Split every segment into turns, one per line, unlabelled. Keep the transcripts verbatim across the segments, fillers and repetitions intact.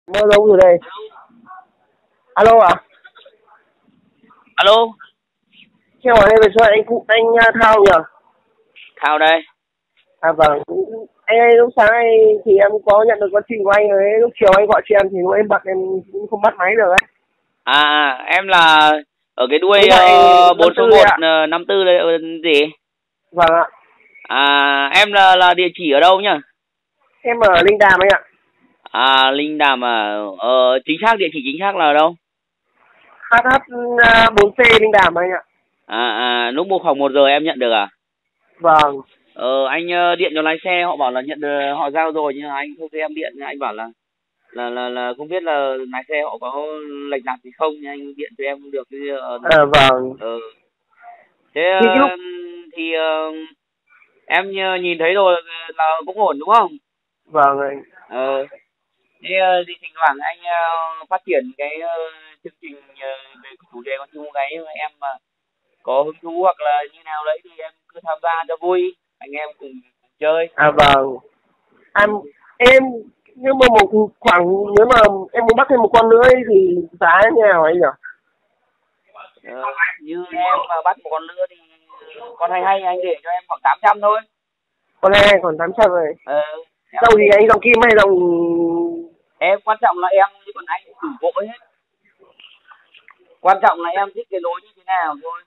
Mơ lâu rồi đây. Alo à?
Alo.
Theo hỏi đây về số anh cụ anh Thao nhỉ?
Thao đây.
À vâng. Anh ơi, lúc sáng nay thì em có nhận được con trình của anh rồi ấy. Lúc chiều anh gọi cho em thì lúc em bật em cũng không bắt máy được ấy.
À em là ở cái đuôi
uh,
bốn số một năm tư đây gì?
Vâng ạ.
À em là là địa chỉ ở đâu nhỉ?
Em ở Linh Đàm anh ạ.
À Linh Đàm à? Ờ, chính xác địa chỉ chính xác là ở đâu?
hát hát bốn C Linh Đàm anh ạ.
À à lúc một khoảng một giờ em nhận được à?
Vâng.
Ờ anh uh, điện cho lái xe họ bảo là nhận được, họ giao rồi nhưng mà anh không thấy em điện, anh bảo là là là là không biết là lái xe họ có lệch lạc gì không, nhưng anh điện cho em không được. Uh,
à vâng.
Ừ. Thế
thì,
uh, thì uh, em nhìn thấy rồi là cũng ổn đúng không?
Vâng anh.
Ờ. Thế uh, thì thỉnh thoảng anh uh, phát triển cái uh, chương trình uh, về chủ đề con chim gáy mà em mà có hứng thú hoặc là như nào đấy thì em cứ tham gia cho vui, anh em cùng, cùng chơi.
À vâng. Em em nhưng mà một khoảng nếu mà em muốn bắt thêm một con nữa ấy, thì giá như nào anh nhỉ?
Ờ, như em mà bắt một con nữa thì con hay hay anh để cho em khoảng tám trăm thôi.
Con hay hay còn tám trăm rồi.
Ờ.
Dòng gì anh, dòng kim hay dòng?
Em quan trọng là em chứ còn anh thử vội hết. Quan trọng là em thích cái lối như thế nào thôi.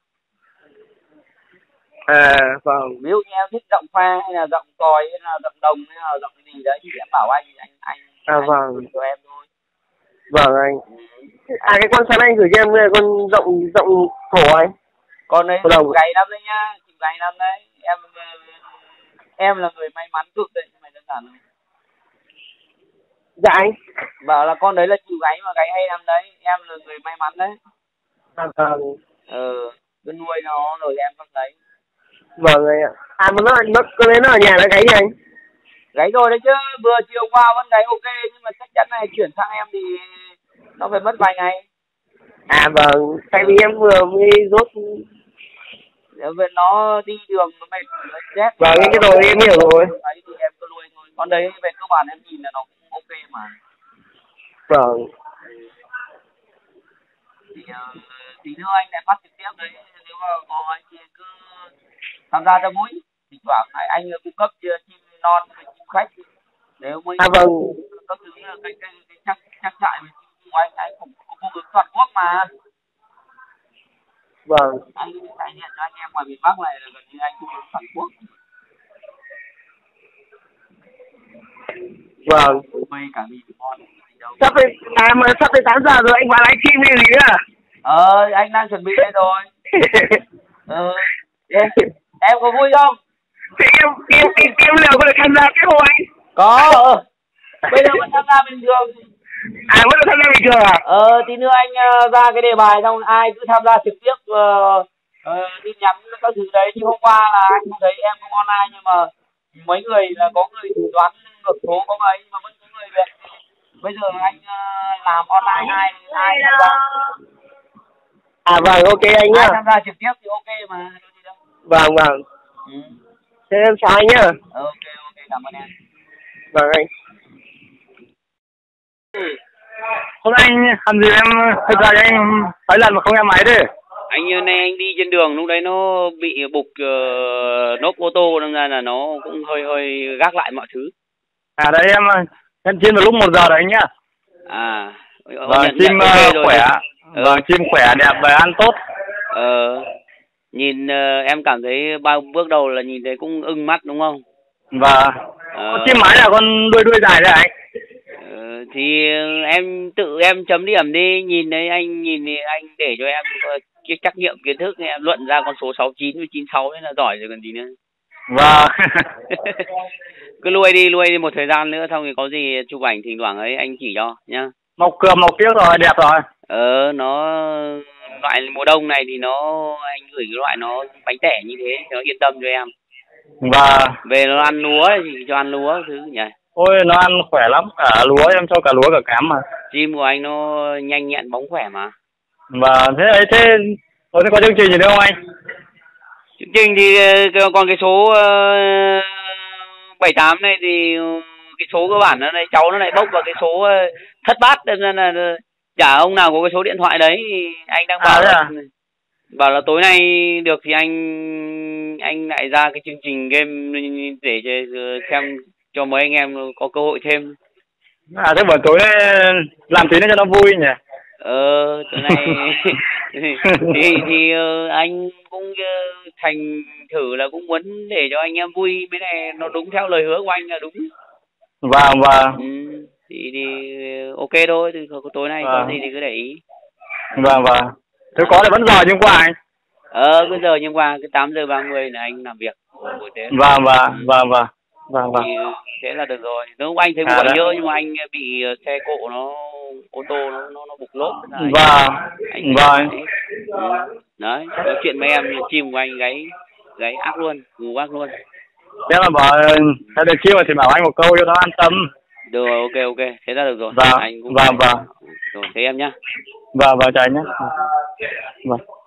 À vâng.
Ví dụ như em thích giọng pha hay là giọng còi hay là giọng đồng hay là giọng gì đấy thì em bảo anh anh anh
à
anh
vâng
cho em thôi.
Vâng anh. Ừ. À cái con sáng anh gửi cho em là con giọng giọng thổ anh.
Con đấy
chịu
gáy lắm đấy nhá, chịu gáy lắm đấy. Em em là người may mắn cực đấy, mày đơn giản rồi.
Dạ anh.
Bảo là con đấy là chịu gáy mà gáy hay lắm đấy, em là người may mắn đấy.
À vâng.
Ừ, cứ nuôi nó rồi em bắt đấy.
Vâng anh ạ. À mà nó nó con đấy nó ở nhà nó gáy gì anh?
Gáy rồi đấy chứ, vừa chiều qua vẫn gáy ok, nhưng mà chắc chắn này chuyển sang em thì nó phải mất vài ngày.
À vâng, tại vì em vừa mới rốt.
Về nó đi đường nó mệt, nó chết.
Vâng, cái rồi em hiểu rồi.
Đấy thì em cứ nuôi thôi. Con đấy về cơ bản em nhìn là nó cũng ok mà.
Vâng.
Thì uh, tí nữa anh lại bắt trực tiếp đấy, nếu mà có anh thì cứ tham gia cho vui. Thì thoảng này anh cung cấp chim non với chim khách. Nếu mới
à vâng
các thứ cái cái cái chắc chắc trại với chim của anh anh cũng có cung ứng toàn quốc mà.
Vâng.
Anh đại diện cho anh em ngoài miền Bắc này là gần như anh cung ứng toàn quốc.
Vâng.
Mây cả mì ngon.
Sắp tới à mà sắp tới tám giờ rồi anh vào livestream hay gì nữa à?
Ờ anh đang chuẩn bị đây rồi. Ờ em, em có vui không?
Thì em em em em liệu có được tham gia cái hội anh?
Có. Bây giờ vẫn tham gia bình thường.
À vẫn được tham gia bình thường à?
Ờ tí nữa anh uh, ra cái đề bài xong ai cứ tham gia trực tiếp uh, uh, tin nhắn các thứ đấy, chứ hôm qua là anh không thấy em không online, nhưng mà mấy người là có người đoán ngược số có mấy mà vẫn có người được. Bây giờ anh uh, làm online ai ai tham gia.
À vâng, ok anh nhá.
Ai tham gia trực tiếp thì ok mà.
Vâng vâng.
Ừ.
Thế em chào anh nhá.
Ok ok, cảm ơn em.
Vâng anh.
Hôm nay anh làm gì em thật ra anh mấy lần mà không nghe máy đấy.
Anh như nay anh đi trên đường lúc đấy nó bị bục uh, nốt ô tô, nên ra là nó cũng hơi hơi gác lại mọi thứ.
À đấy em em chim vào lúc một giờ đấy anh nhá.
À
vâng, chim uh, khỏe.
Ừ.
Vâng, chim khỏe đẹp và ăn tốt.
Ờ nhìn uh, em cảm thấy bao bước đầu là nhìn thấy cũng ưng mắt đúng không?
Vâng.
Ờ.
Con chim mái là con đuôi đuôi dài đấy anh.
Ờ, thì em tự em chấm điểm đi, nhìn đấy anh nhìn thì anh để cho em cái trắc nghiệm kiến thức, em luận ra con số sáu chín với chín sáu đấy là giỏi rồi còn gì nữa.
Vâng.
Cứ nuôi đi nuôi đi một thời gian nữa, xong thì có gì chụp ảnh thỉnh thoảng ấy anh chỉ cho nhá.
Mọc cườm mọc tiếc rồi, đẹp rồi.
Ờ nó loại mùa đông này thì nó anh gửi cái loại nó bánh tẻ như thế cho nó yên tâm cho em.
Vâng.
Về nó ăn lúa thì cho ăn lúa thứ nhỉ.
Ôi nó ăn khỏe lắm, cả lúa em cho cả lúa cả cám mà.
Chim của anh nó nhanh nhẹn bóng khỏe mà.
Vâng, thế ấy thế có có chương trình gì nữa không anh?
Chương trình thì còn cái số bảy tám này thì cái số cơ bản nó này cháu nó lại bốc vào cái số thất bát, nên là chả ông nào có cái số điện thoại đấy. Thì anh đang bảo là, à? bảo là tối nay được thì anh anh lại ra cái chương trình game để xem cho mấy anh em có cơ hội thêm.
À thế buổi tối làm tí nữa cho nó vui nhỉ?
Ờ tối nay thì thì uh, anh cũng uh, thành thử là cũng muốn để cho anh em vui, mấy này nó đúng theo lời hứa của anh là đúng.
Vâng vâng.
Ừ, thì thì ok thôi, thì tối nay vâng. Có gì thì cứ để ý.
Vâng vâng. Thế có là vẫn giờ nhưng qua anh.
Ờ cứ giờ nhưng qua cái tám giờ ba mươi là anh làm việc buổi tối.
Vâng vâng vâng vâng. Vâng vâng.
Thì thế là được rồi. Nếu anh thấy buổi nhớ nhưng mà anh bị xe cộ nó ô tô nó nó, nó bục lốp.
Vâng.
Anh
vâng.
Ừ. Đấy, nói chuyện với em chim của anh gáy gáy ác luôn, ngủ ác luôn.
Thế mà bảoถ้าđược kêu thì bảo anh một câu cho nó an tâm.
Được rồi, ok ok, thế là được rồi.
Vâng.
Anh cũng
vâng vâng.
Rồi thế em nhá.
Vâng vâng chào anh nhé. Vâng.